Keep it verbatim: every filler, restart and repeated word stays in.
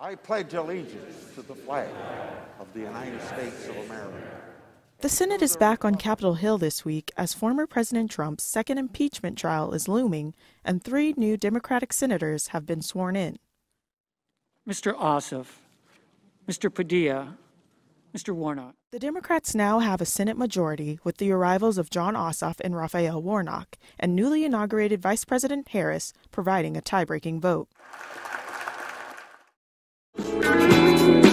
I pledge allegiance to the flag of the United States of America. The Senate is back on Capitol Hill this week as former President Trump's second impeachment trial is looming and three new Democratic senators have been sworn in. Mister Ossoff, Mister Padilla, Mister Warnock. The Democrats now have a Senate majority with the arrivals of Jon Ossoff and Raphael Warnock, and newly inaugurated Vice President Harris providing a tie-breaking vote.